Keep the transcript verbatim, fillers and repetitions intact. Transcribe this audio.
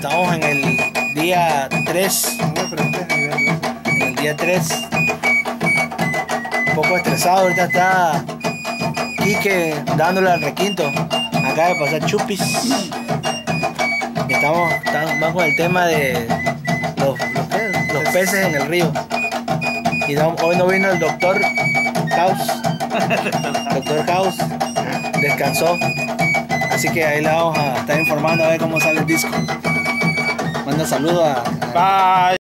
Estamos en el día tres. En el día tres. Un poco estresado, ahorita está Quique dándole al requinto. Acaba de pasar Chupis. Y estamos, estamos vamos con el tema de los, los, ¿qué? los peces en el río. Y no, hoy no vino el doctor House. Doctor House descansó. Así que ahí le vamos a estar informando a ver cómo sale el disco. Manda saludos a, a... Bye.